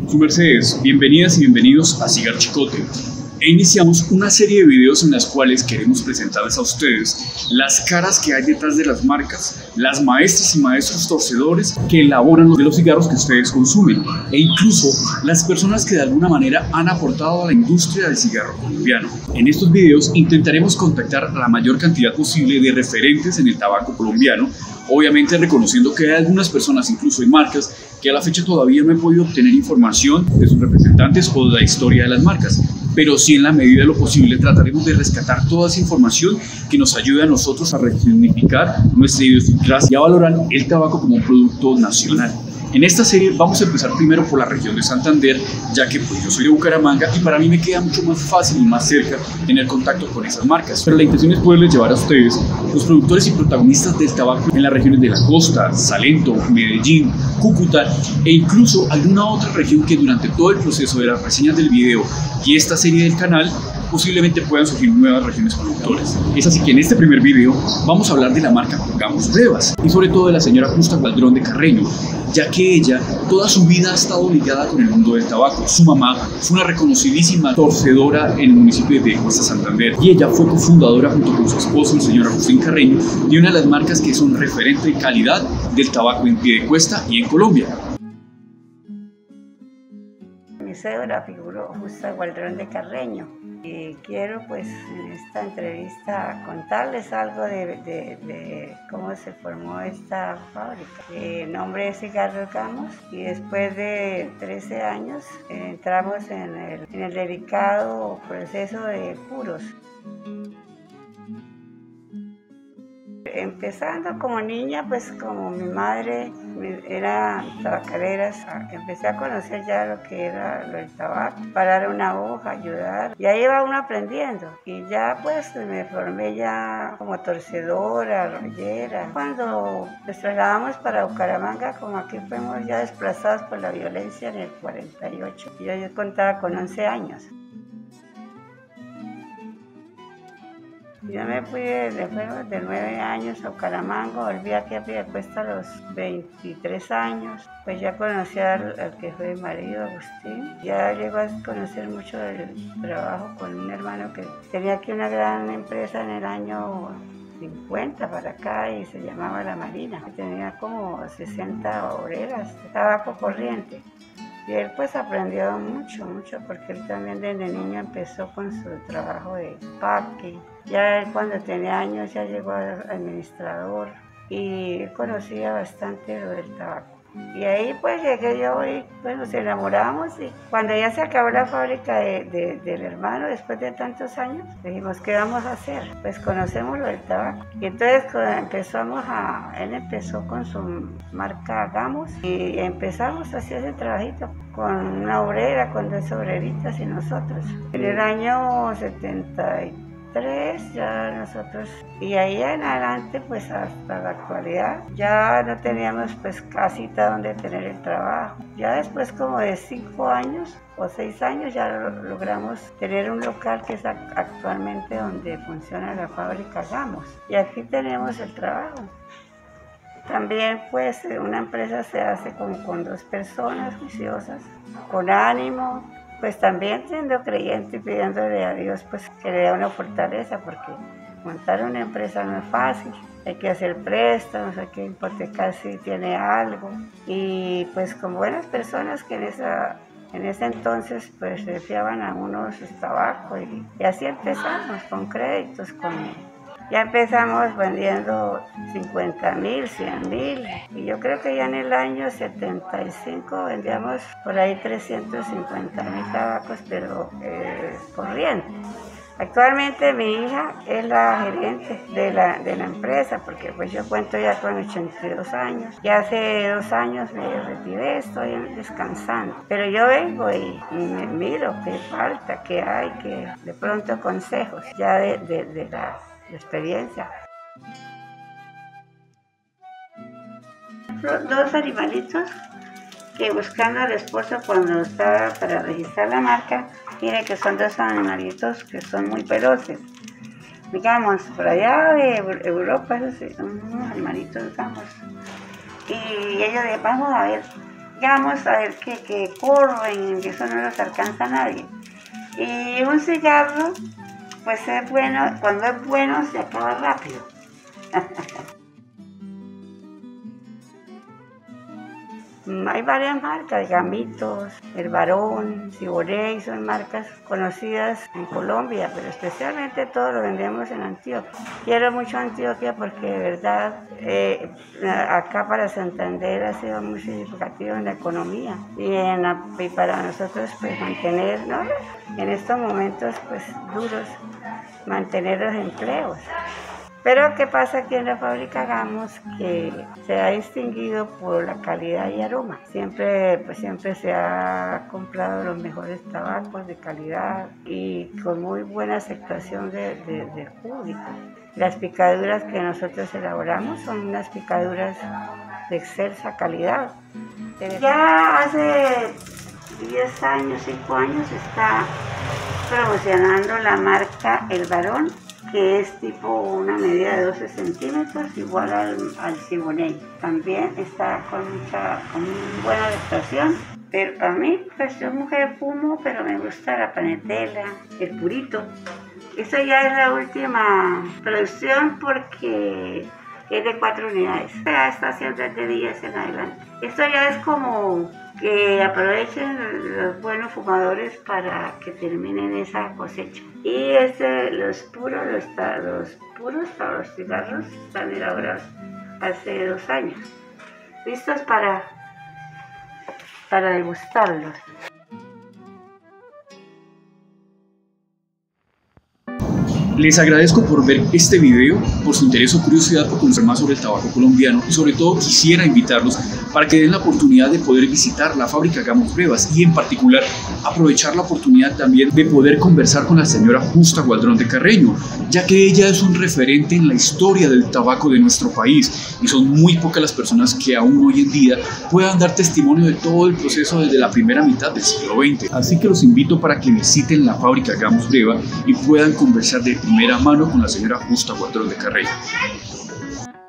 Su mercedes, bienvenidas y bienvenidos a Cigar Chicote. Iniciamos una serie de videos en las cuales queremos presentarles a ustedes las caras que hay detrás de las marcas, las maestras y maestros torcedores que elaboran los cigarros que ustedes consumen e incluso las personas que de alguna manera han aportado a la industria del cigarro colombiano. En estos videos intentaremos contactar a la mayor cantidad posible de referentes en el tabaco colombiano, obviamente reconociendo que hay algunas personas, incluso en marcas, que a la fecha todavía no he podido obtener información de sus representantes o de la historia de las marcas, pero sí en la medida de lo posible trataremos de rescatar toda esa información que nos ayude a nosotros a resignificar nuestra idiosincrasia y a valorar el tabaco como un producto nacional. En esta serie vamos a empezar primero por la región de Santander, ya que pues, yo soy de Bucaramanga y para mí me queda mucho más fácil y más cerca tener contacto con esas marcas. Pero la intención es poderles llevar a ustedes, los productores y protagonistas del tabaco en las regiones de la costa, Salento, Medellín, Cúcuta e incluso alguna otra región que durante todo el proceso de las reseñas del video y esta serie del canal posiblemente puedan surgir nuevas regiones productoras. Es así que en este primer video vamos a hablar de la marca Pongamos Brevas y sobre todo de la señora Justa Gualdrón de Carreño, ya que ella toda su vida ha estado ligada con el mundo del tabaco. Su mamá fue una reconocidísima torcedora en el municipio de Cuesta Santander y ella fue cofundadora junto con su esposo, el señor Agustín Carreño, de una de las marcas que son referente de calidad del tabaco en Piedecuesta y en Colombia. Mi cédula figuró Justa Gualdrón de Carreño y quiero pues en esta entrevista contarles algo de cómo se formó esta fábrica. El nombre es Cigarros Gamos y después de 13 años entramos en el delicado proceso de puros. Empezando como niña, pues como mi madre era tabacalera, empecé a conocer ya lo que era lo del tabaco, parar una hoja, ayudar, y ahí iba uno aprendiendo, y ya pues me formé ya como torcedora, rollera. Cuando nos trasladamos para Bucaramanga, como aquí fuimos ya desplazados por la violencia en el 48, yo contaba con 11 años. Yo me fui de 9 años a Bucaramanga, volví aquí a Piedecuesta a los 23 años, pues ya conocí al que fue mi marido, Agustín. Ya llegó a conocer mucho del trabajo con un hermano que tenía aquí una gran empresa en el año 50 para acá y se llamaba La Marina, que tenía como 60 obreras de tabaco corriente. Y él pues aprendió mucho porque él también desde niño empezó con su trabajo de packing. Ya él cuando tenía años ya llegó a administrador y él conocía bastante lo del tabaco. Y ahí pues llegué yo y pues nos enamoramos y cuando ya se acabó la fábrica del hermano, después de tantos años, dijimos, ¿qué vamos a hacer? Pues conocemos lo del tabaco. Y entonces él empezó con su marca Gamos y empezamos a hacer ese trabajito con una obrera, con 2 obreritas y nosotros. En el año 73 ya nosotros, y ahí en adelante pues hasta la actualidad ya no teníamos pues casita donde tener el trabajo. Ya después como de 5 años o 6 años ya logramos tener un local que es actualmente donde funciona la fábrica Gamos y aquí tenemos el trabajo. También pues una empresa se hace como con 2 personas juiciosas, con ánimo, pues también siendo creyente y pidiéndole a Dios pues que le dé una fortaleza, porque montar una empresa no es fácil, hay que hacer préstamos, hay que hipotecar si tiene algo, y pues con buenas personas que en ese entonces pues se fiaban a uno sus tabacos y así empezamos con créditos, ya empezamos vendiendo 50.000, 100.000 y yo creo que ya en el año 75 vendíamos por ahí 350.000 tabacos, pero corriente. Actualmente mi hija es la gerente de la empresa, porque pues yo cuento ya con 82 años. Ya hace 2 años me retiré, estoy descansando. Pero yo vengo y me miro qué falta, qué hay, que de pronto consejos ya de la experiencia. 2 animalitos que buscando al esposo cuando estaba para registrar la marca, mire que son 2 animalitos que son muy veloces. Digamos, por allá de Europa, esos son unos animalitos, digamos. Y ellos dicen, vamos a ver, Digamos, a ver, que corren, que eso no los alcanza nadie. Y un cigarro, pues es bueno, cuando es bueno se acaba rápido. Hay varias marcas, Gamitos, El Barón, Siboney, son marcas conocidas en Colombia, pero especialmente todo lo vendemos en Antioquia. Quiero mucho Antioquia porque de verdad acá para Santander ha sido muy significativo en la economía y para nosotros pues mantener, ¿no?, en estos momentos pues duros, mantener los empleos. Pero ¿qué pasa aquí en la fábrica Gamos? Que se ha distinguido por la calidad y aroma. Siempre se ha comprado los mejores tabacos de calidad y con muy buena aceptación del público. Las picaduras que nosotros elaboramos son unas picaduras de excelsa calidad. Ya hace 10 años, 5 años, está promocionando la marca El Barón, que es tipo una medida de 12 centímetros, igual al Siboney. También está con buena adaptación. Pero a mí, pues yo mujer fumo, pero me gusta la panetela, el purito. Esa ya es la última producción porque es de 4 unidades. Ya está haciendo de 10 en adelante. Esto ya es como que aprovechen los buenos fumadores para que terminen esa cosecha. Y los puros para los cigarros están elaborados hace 2 años, listos para degustarlos. Les agradezco por ver este video, por su interés o curiosidad por conocer más sobre el tabaco colombiano y sobre todo quisiera invitarlos para que den la oportunidad de poder visitar la fábrica Gamos Brevas y en particular aprovechar la oportunidad también de poder conversar con la señora Justa Gualdrón de Carreño, ya que ella es un referente en la historia del tabaco de nuestro país y son muy pocas las personas que aún hoy en día puedan dar testimonio de todo el proceso desde la primera mitad del siglo XX. Así que los invito para que visiten la fábrica Gamos Breva y puedan conversar de primera mano con la señora Justa Gualdrón de Carreño.